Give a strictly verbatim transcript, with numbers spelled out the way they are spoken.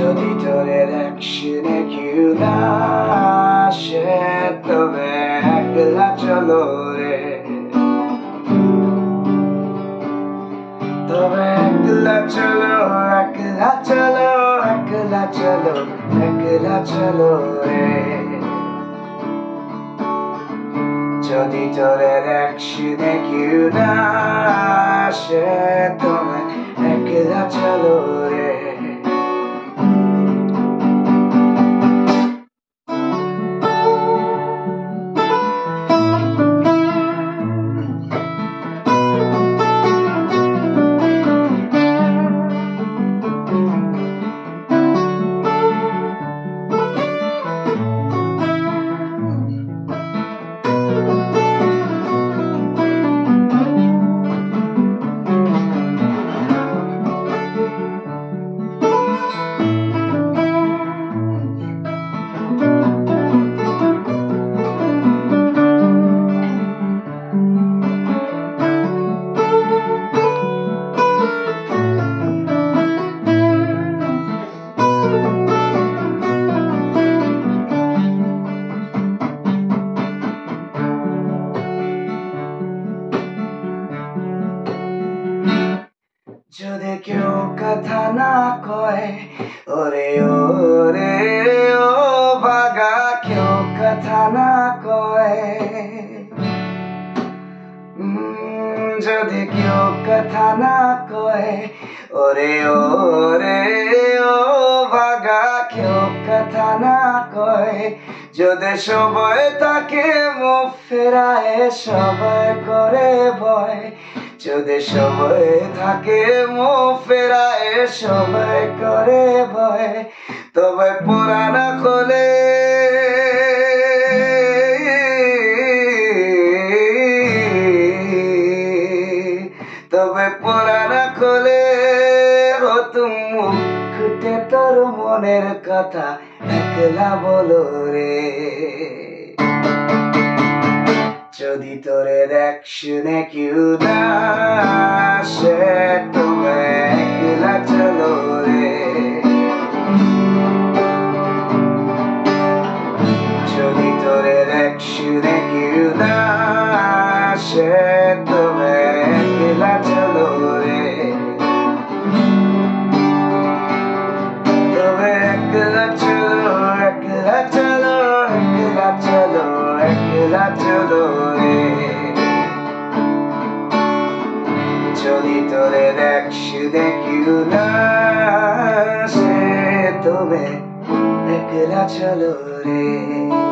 যদি তোরের অ্যাকশনে কেউ না আসে তবে একলা চলো রে, তবে একলা চলো, একলা চলো, একলা চলো, একলা চলো রে। যদি তোরের অ্যাকশনে কেউ না আসে তবে একলা চলো রে। যদি কেউ কথা না কয় ওরে ওরে ও বাগা, কেউ কথা না কয়, যদি কেউ কথা না কয় ওরে ওরে ও বাগা, কেউ কথা না কয়, যদি সবাই তাকে মুখ ফেরায় সবাই করে ভয়, যদি সবাই থাকে মুখ ফেরায় সবাই করে ভয়, তবে পুরানা খোলে তবে পুরানা খোলে ও তুমি মুখ খুঁটে তোর মনের কথা একলা বলো রে। যদি তোরের অ্যাকশনে কেউ না আসে তবে একলা চলো রে। যদি তোরের অ্যাকশনে কেউ না আসে তবে একলা চলো রে, তবে একলা চলো, একলা চলো, একলা চলো, একলা চলো রে। যদি তোরের অ্যাকশনে কেউ না আসে তবে একলা চলো রে।